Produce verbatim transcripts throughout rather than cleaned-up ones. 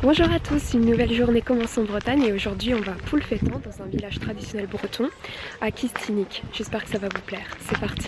Bonjour à tous, une nouvelle journée commence en Bretagne et aujourd'hui on va poule fêtant dans un village traditionnel breton à Kistinic. J'espère que ça va vous plaire. C'est parti.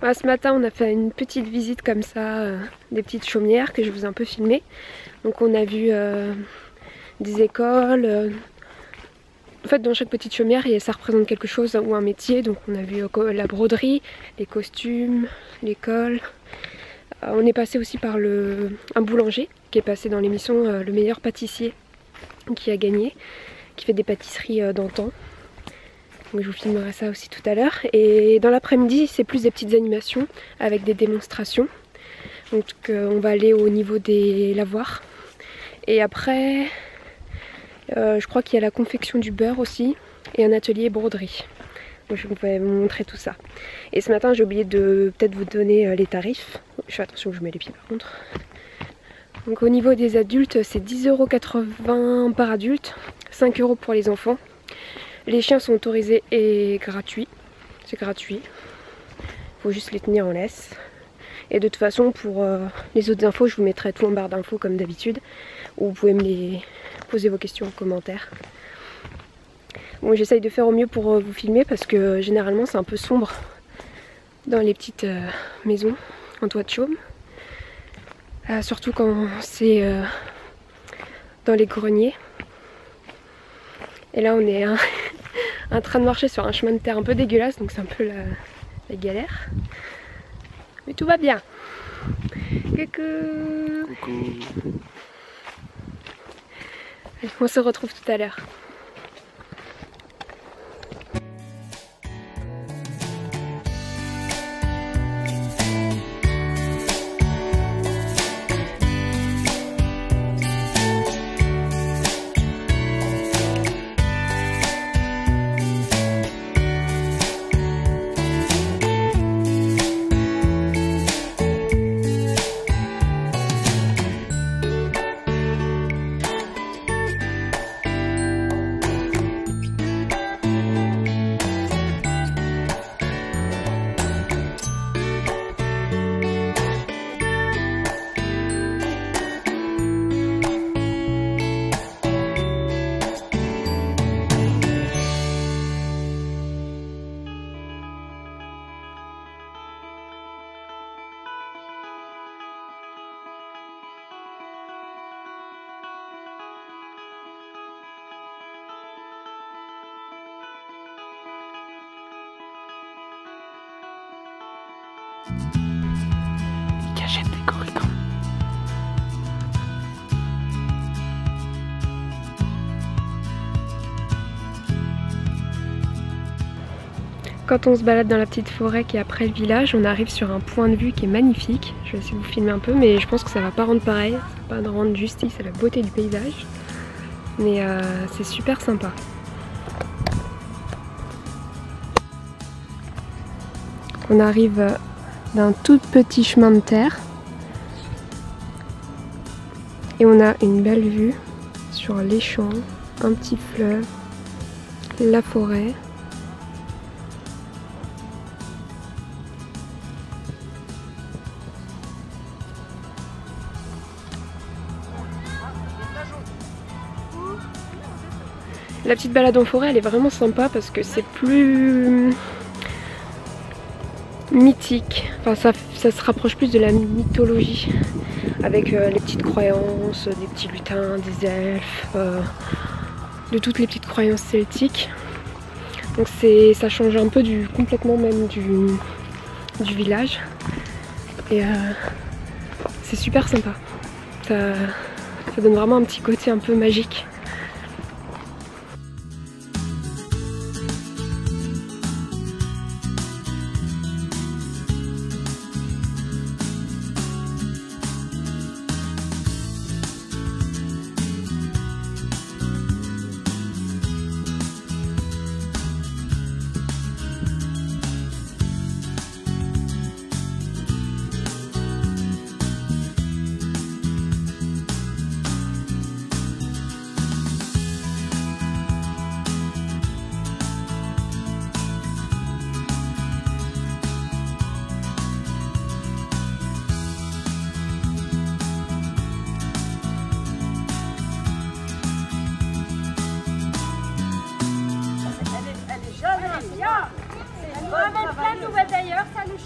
Voilà, ce matin on a fait une petite visite comme ça, euh, des petites chaumières que je vous ai un peu filmées. Donc on a vu euh, des écoles. Euh, en fait dans chaque petite chaumière ça représente quelque chose ou un métier. Donc on a vu euh, la broderie, les costumes, l'école. Euh, on est passé aussi par le, un boulanger qui est passé dans l'émission euh, Le meilleur pâtissier, qui a gagné, qui fait des pâtisseries euh, d'antan. Donc je vous filmerai ça aussi tout à l'heure. Et dans l'après-midi, c'est plus des petites animations avec des démonstrations. Donc euh, on va aller au niveau des lavoirs. Et après, euh, je crois qu'il y a la confection du beurre aussi et un atelier broderie. Donc je vais vous montrer tout ça. Et ce matin, j'ai oublié de peut-être vous donner euh, les tarifs. Je fais attention que je mets les pieds par contre. Donc au niveau des adultes, c'est dix euros quatre-vingts par adulte, cinq euros pour les enfants. Les chiens sont autorisés et gratuits, c'est gratuit, il faut juste les tenir en laisse. Et de toute façon pour euh, les autres infos, je vous mettrai tout en barre d'infos comme d'habitude, ou vous pouvez me les poser vos questions en commentaire. Bon, j'essaye de faire au mieux pour euh, vous filmer parce que généralement c'est un peu sombre dans les petites euh, maisons en toit de chaume, euh, surtout quand c'est euh, dans les greniers. Et là on est hein, en train de marcher sur un chemin de terre un peu dégueulasse, donc c'est un peu la, la galère. Mais tout va bien. Coucou. Coucou. Allez, on se retrouve tout à l'heure. Cachette des corrigans. Quand on se balade dans la petite forêt qui est après le village, on arrive sur un point de vue qui est magnifique. Je vais essayer de vous filmer un peu, mais je pense que ça va pas rendre pareil, ça va pas rendre justice à la beauté du paysage. Mais euh, c'est super sympa. On arrive d'un tout petit chemin de terre et on a une belle vue sur les champs, un petit fleuve, la forêt. La petite balade en forêt, elle est vraiment sympa parce que c'est plus mythique. Enfin, ça, ça se rapproche plus de la mythologie avec euh, les petites croyances, des petits lutins, des elfes, euh, de toutes les petites croyances celtiques. Donc c'est, ça change un peu du complètement même du, du village. Et euh, c'est super sympa. Ça, ça donne vraiment un petit côté un peu magique.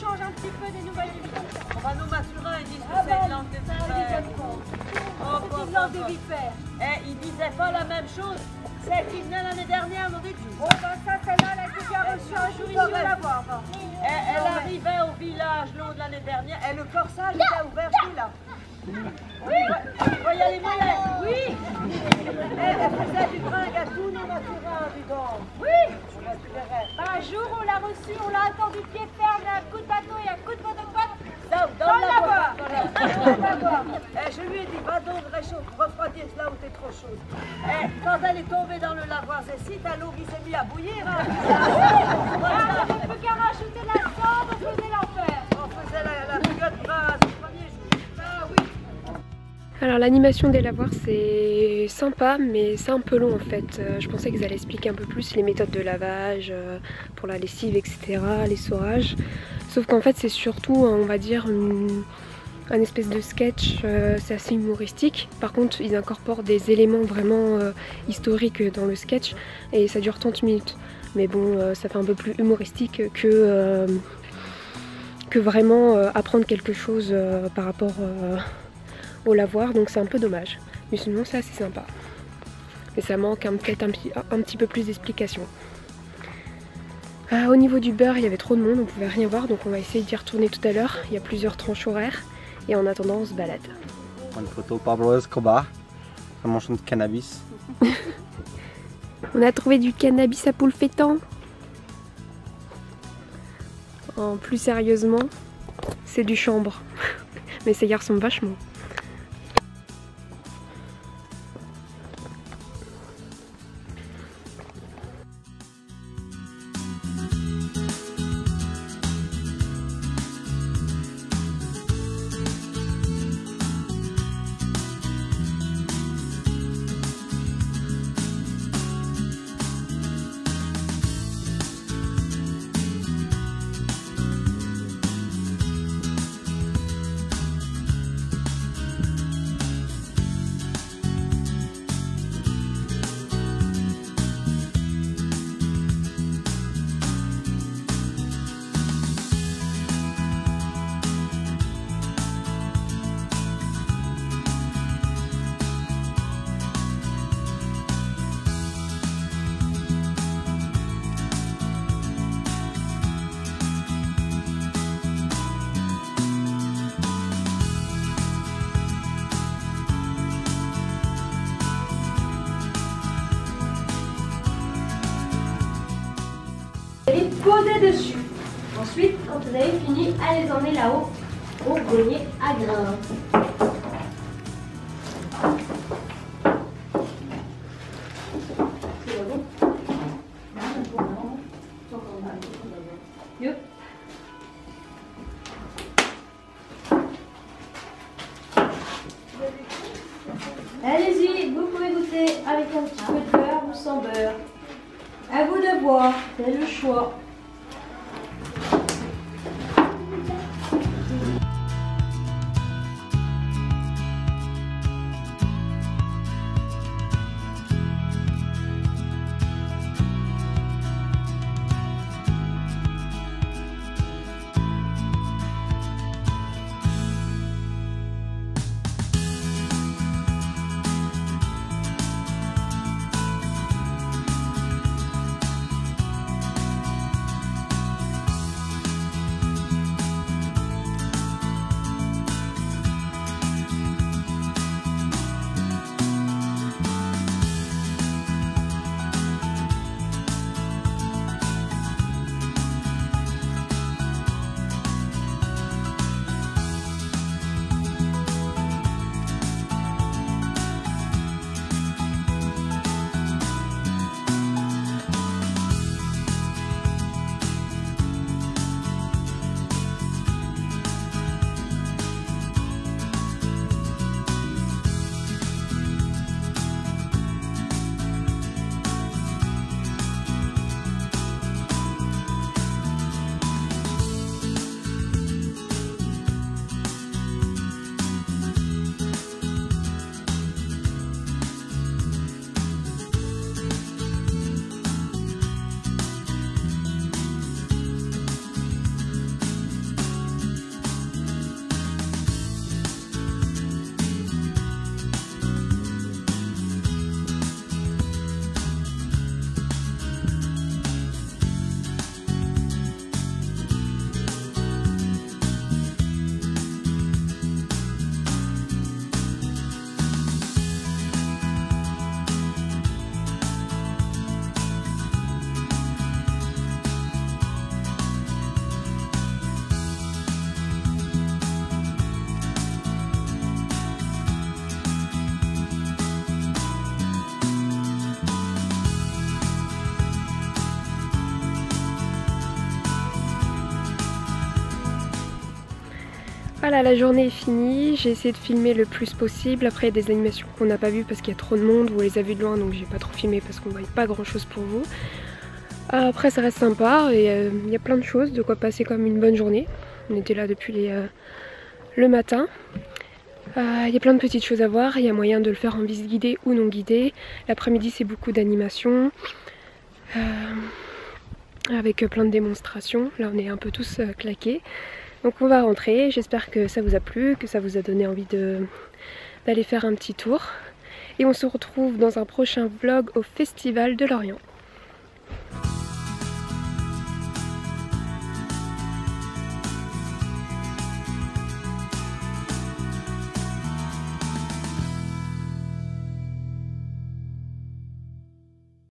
change un petit peu des nouvelles émissions. On va nos Mathurins, ils disent que Ah c'est bah, une langue de ça vipère. arrive comme ça. Oh, C'est oh, une langue oh, de oh. vipère. Eh, ils disaient pas la même chose. Celle qui venait l'année dernière m'avait dit. Oh bah ça, celle-là, elle a été bien reçue un jour, ici, on va la voir. Elle, elle arrivait au village l'eau de l'année dernière et le corsage était ouvert ici là. Oui, vous voyez les mollets? Oui. Elle, elle faisait du bringue à tous nos Mathurins, dis donc. Oui. Bah, tu verrais. Bah, un jour, on l'a reçue, on l'a attendu pied ferme, un coup de bateau et un coup de motopote. Dans, dans, Dans la la voie. voie. Dans la- dans la voie. Eh, je lui ai dit, va donc réchauffe, refroidir là où t'es trop chaude. Eh, quand elle est tombée dans le lavoir ici, t'as l'eau qui s'est mise à bouillir. Hein. Ah, on ne peut qu'à rajouter la cendre, on faisait l'enfer. On faisait la, la bouillotte basse le premier jour. Ah oui. Alors l'animation des lavoirs c'est sympa mais c'est un peu long en fait. Euh, je pensais qu'ils allaient expliquer un peu plus les méthodes de lavage euh, pour la lessive et cetera, les seurages. Sauf qu'en fait c'est surtout on va dire une, un espèce de sketch, euh, c'est assez humoristique. Par contre ils incorporent des éléments vraiment euh, historiques dans le sketch et ça dure trente minutes. Mais bon euh, ça fait un peu plus humoristique que, euh, que vraiment euh, apprendre quelque chose euh, par rapport euh, au lavoir, donc c'est un peu dommage. Mais sinon c'est assez sympa. Mais ça manque peut-être un, un petit peu plus d'explications. Euh, au niveau du beurre, il y avait trop de monde, on pouvait rien voir, donc on va essayer d'y retourner tout à l'heure. Il y a plusieurs tranches horaires et en attendant on se balade. Une photo Pablo Escobar, ça mange du cannabis. On a trouvé du cannabis à poule fêtant. En plus sérieusement, c'est du chanvre. Mais ces gars ressemblent vachement. Les poser dessus. Ensuite, quand vous avez fini, allez les emmener là-haut au grenier à grains. Yup. Allez-y, vous pouvez goûter avec un petit peu de beurre ou sans beurre. À vous de voir, c'est le choix. Voilà, la journée est finie, j'ai essayé de filmer le plus possible. Après il y a des animations qu'on n'a pas vues parce qu'il y a trop de monde, vous les avez vues de loin donc j'ai pas trop filmé parce qu'on voyait pas grand chose pour vous. Après ça reste sympa et euh, il y a plein de choses, de quoi passer comme une bonne journée. On était là depuis les, euh, le matin. Il euh, y a plein de petites choses à voir, il y a moyen de le faire en visite guidée ou non guidée. L'après-midi c'est beaucoup d'animations, euh, avec plein de démonstrations. Là on est un peu tous euh, claqués. Donc on va rentrer, j'espère que ça vous a plu, que ça vous a donné envie de, d'aller faire un petit tour. Et on se retrouve dans un prochain vlog au Festival de Lorient.